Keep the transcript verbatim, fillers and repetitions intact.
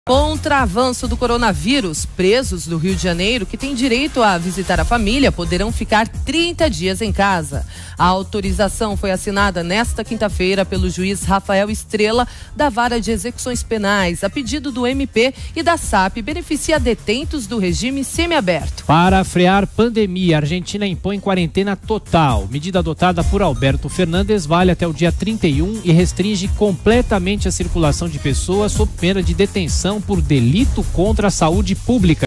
Contra avanço do coronavírus, presos do Rio de Janeiro que têm direito a visitar a família poderão ficar trinta dias em casa. A autorização foi assinada nesta quinta-feira pelo juiz Rafael Estrela, da Vara de Execuções Penais, a pedido do M P e da S A P, beneficia detentos do regime semiaberto. Para frear pandemia, a Argentina impõe quarentena total. Medida adotada por Alberto Fernandes vale até o dia trinta e um e restringe completamente a circulação de pessoas sob pena de detenção por delito contra a saúde pública.